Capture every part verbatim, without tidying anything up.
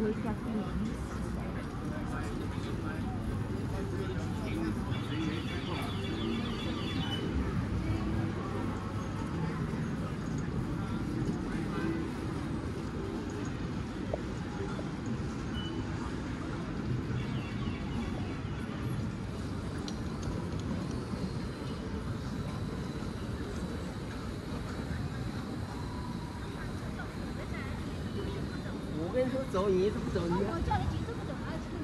喝一下冰。 我跟你说走你，不走你。 我叫你几次不走，还是？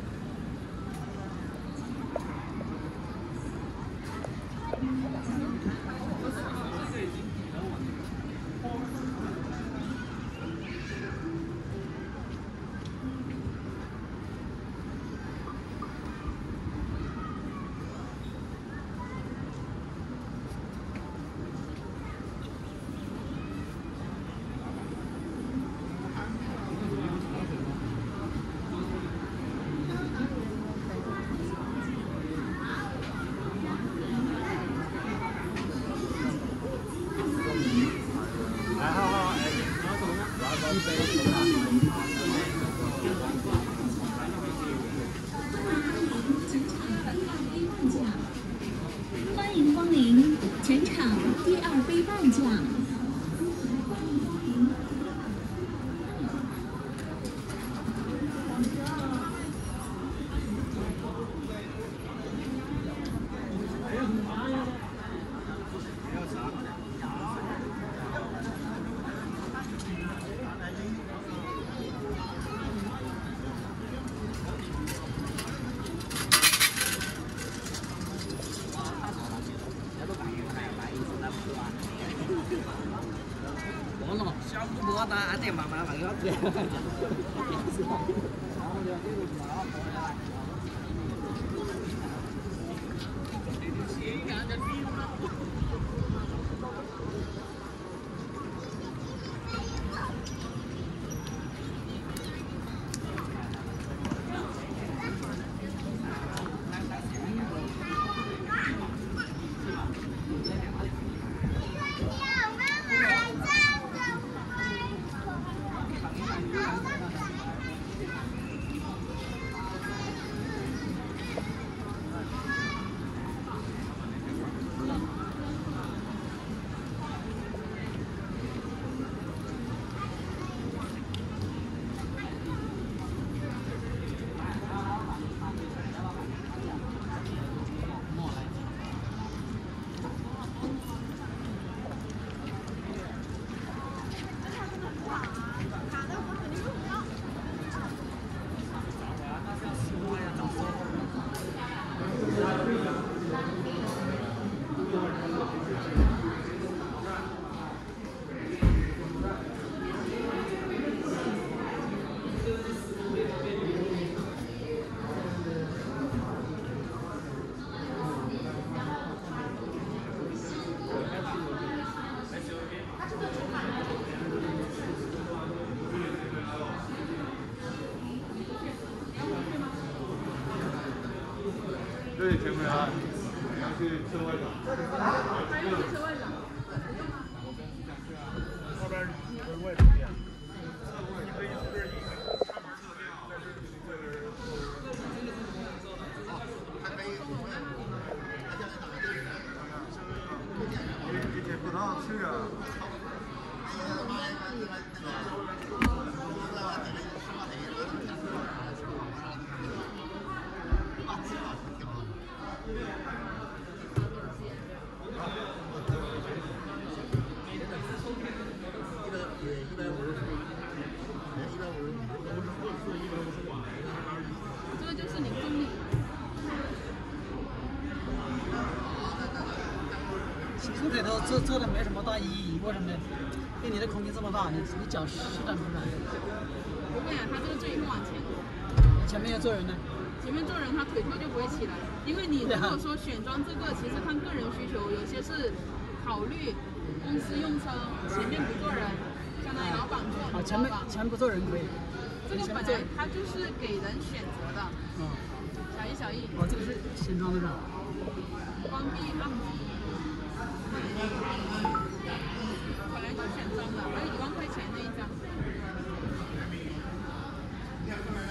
欢迎光临，全场第二杯半价。 我喏，小姑婆打阿爹妈妈那个对。 对，前面啊，要去车外长。 还有车外长。 后边有个外长店。一杯不是一个开门特店，但是这个。开杯。这这不能吃啊。 这个就是你分离。 其实这头这这的没什么大意义，为什么呢？因为你的空间这么大，你你脚施展不出来。 不会啊，他这个最后往前。 前面要坐人呢。 前面坐人，他腿头就不会起来，因为你如果说选装这个，其实看个人需求，有些是考虑公司用车，前面不坐人，相当于老板坐。 啊，前面前面不坐人可以。 这个本来它就是给人选择的。 嗯。 小一小一。 哦，这个是先装的是吧？ 关闭按摩。本来就选装的，还有一万块钱那一张。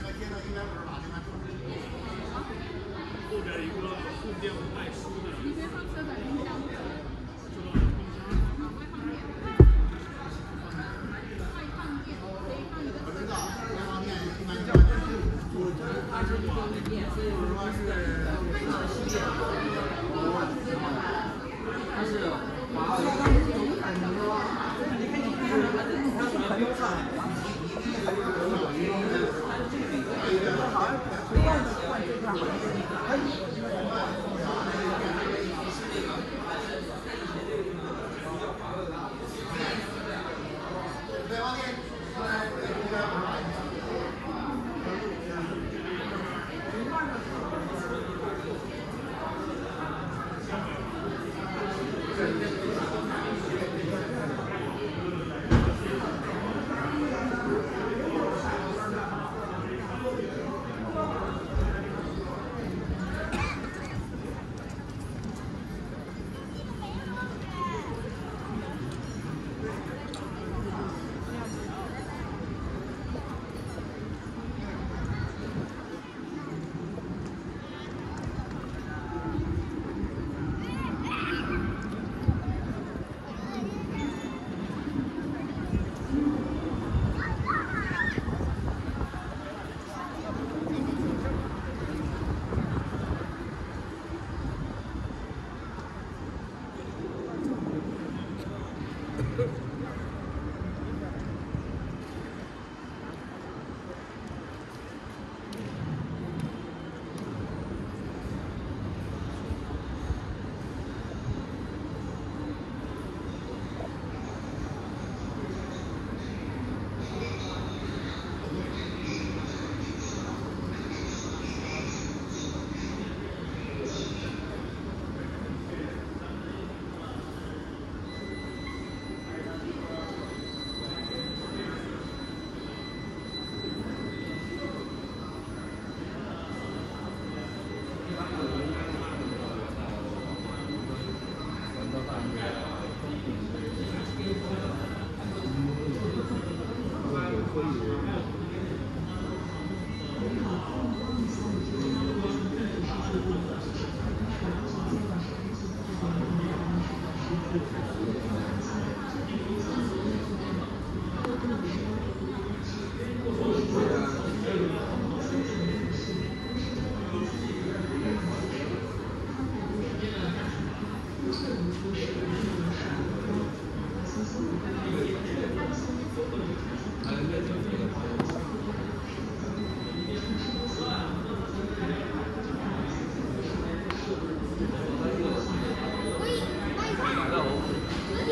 你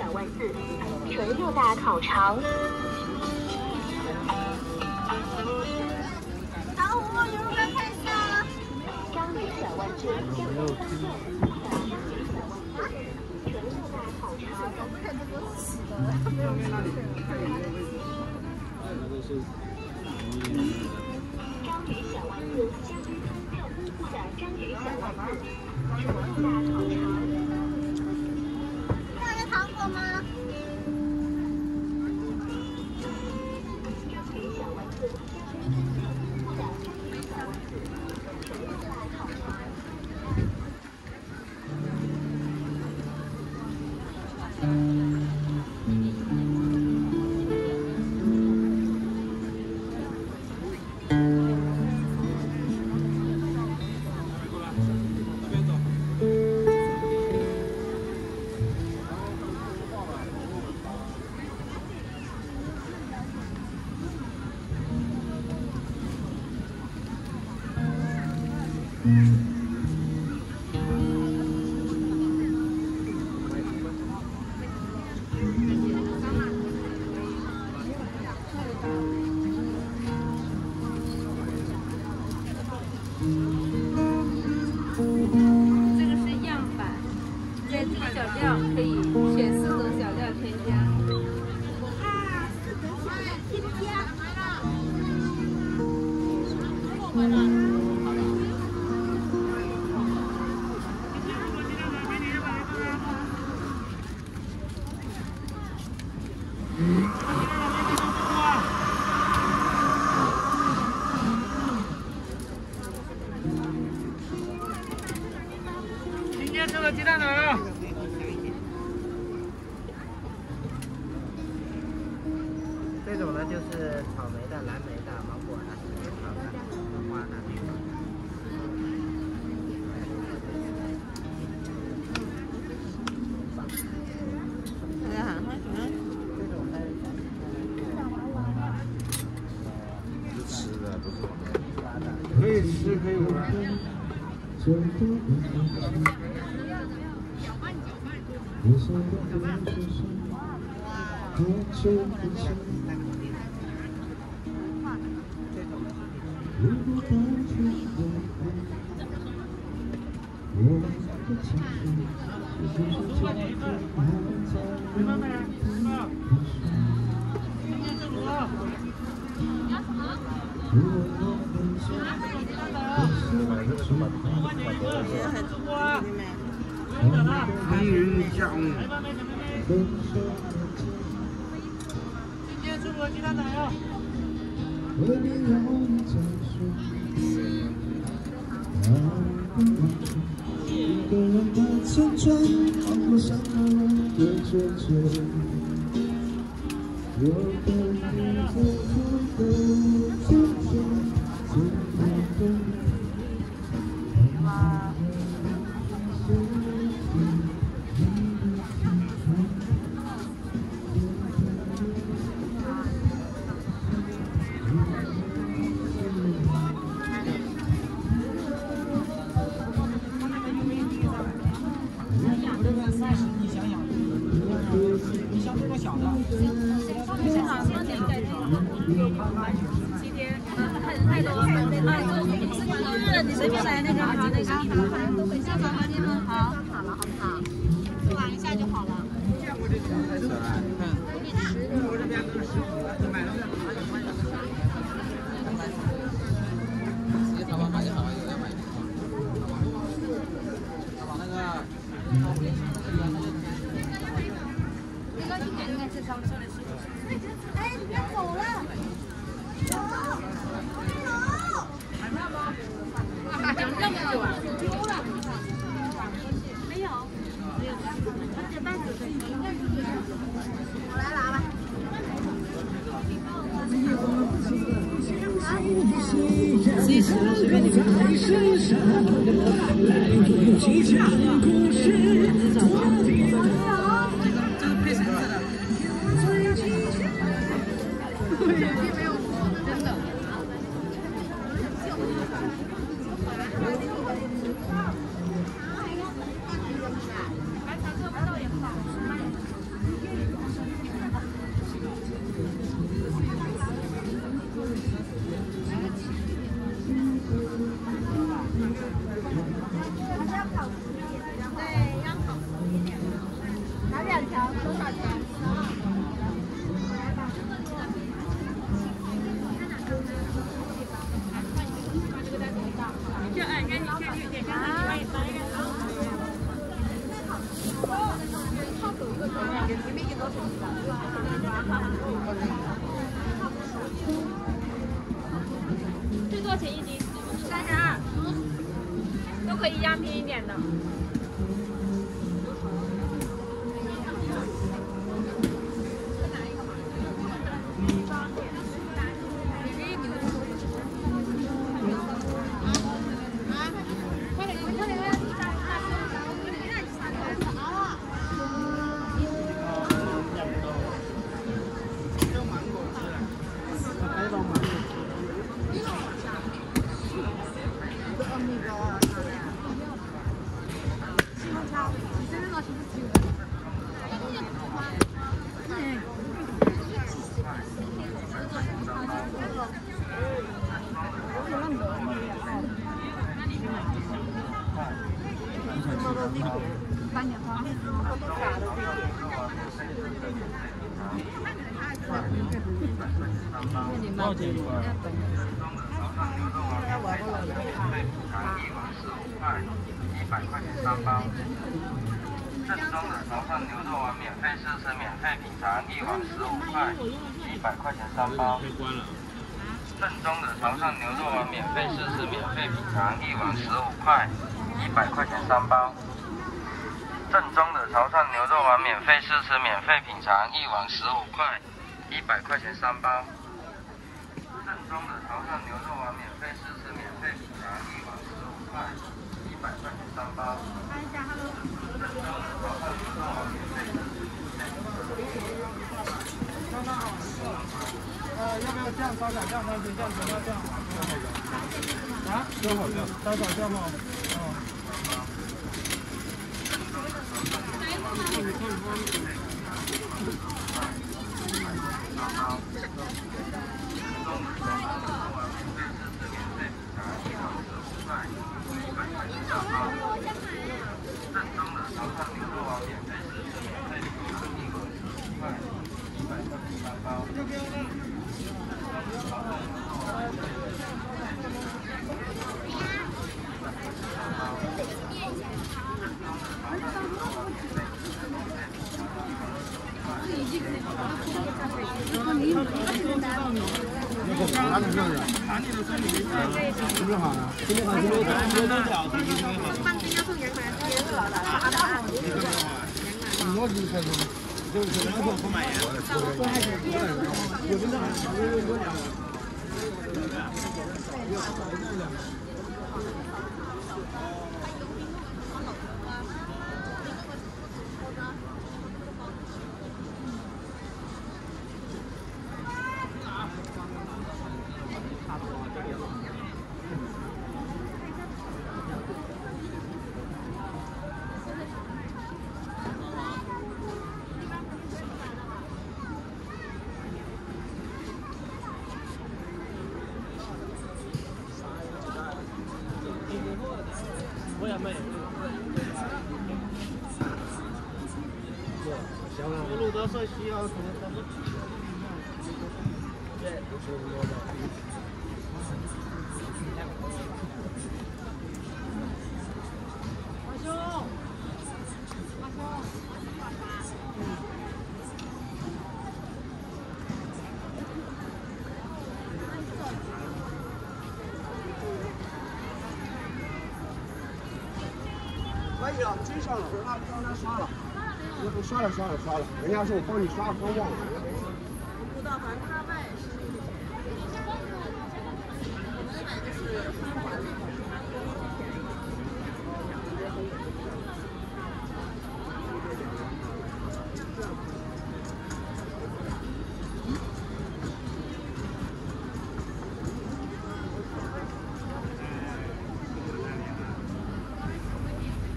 小万字，纯六大烤肠。老虎，有没有看一下？章鱼小万字，酱油三件，章鱼小万字，纯六大烤肠。看这个死的，没有没那里。章鱼小丸子，香芋六五的章鱼小丸子，纯六大烤肠。要有糖果吗？章鱼小丸子，香芋六五的章鱼小丸子，纯六大烤肠。 这个是样板，在这个小料可以选四种小料添加。啊，四种小料添加。 今天这个鸡蛋奶啊！ 这种呢就是草莓的、蓝莓的、芒果的、樱桃的、黄瓜的、绿的。大家喊欢迎。这种还是吃的，不是玩的。 可以吃，可以玩。 黑鱼酱。 今天出锅鸡蛋奶啊！ 一个人的村庄，看过山河的追求，有个你在乎的天空，最后的。 你想想，你像这个小的， 今天太多了啊！就是你随便来那个好，那个好，下早饭店吗？好，好了，好不好？玩一下就好了。 太小了，你看，我这边都是十五了，你买了没？直接淘宝买就好了，有要买就好。淘宝那个。 哎，你别走了！走，走！还卖吗？ 讲这么久啊？ 丢了。没有，没有，而且半子可以。我来拿吧。 七十了，随便你这个配橙子的。 没有，真的。白茶这味道也不好吃，慢点吃。 这多少钱一斤？三十二，都可以样品一点的。 正宗的潮汕牛肉丸免费试吃，免费品尝，一碗十五块，一百块钱三包。正宗的潮汕牛肉丸免费试吃，免费品尝，一碗十五块，一百块钱三包。正宗的潮汕牛肉丸免费试吃，免费品尝，一碗十五块，一百块钱三包。正宗的潮汕牛肉丸免费试吃，免费品尝，一碗十五块，一百块钱三包。 呃，要不要酱烧烤酱、番茄酱、甜辣酱？啊？烧烤酱。烧烤酱吗？哦。正宗的潮汕牛肉丸免费试吃，免费品尝，一碗十五块，一百块钱三包。要不要呢？ 哪里就是？哪里的生鱼？特别好呀！特别好，特别好，特别好，特别好。放冰要送羊排，别热了，打到好。我几块钱？就是两口不买呀。有冰的，有有有两个。 我也卖。路德社需要什么？对，不是我的。阿兄，阿兄。可以了，真上了，让让他刷了，那不刷了刷了刷了，人家说我帮你刷，刚忘了。不知道，反正他卖是。我们买的是三环。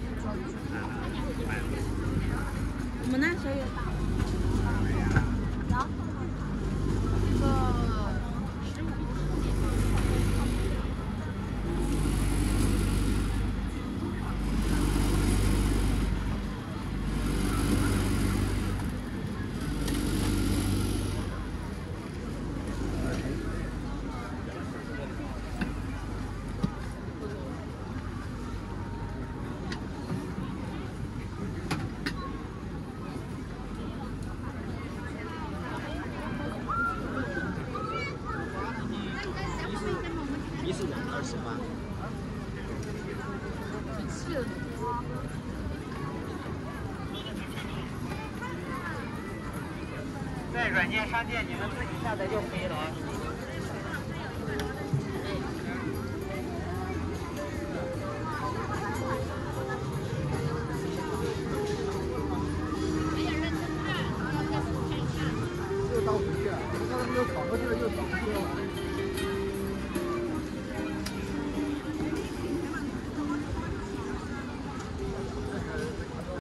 我们那时候有打。 在软件商店你们自己下载就可以了啊。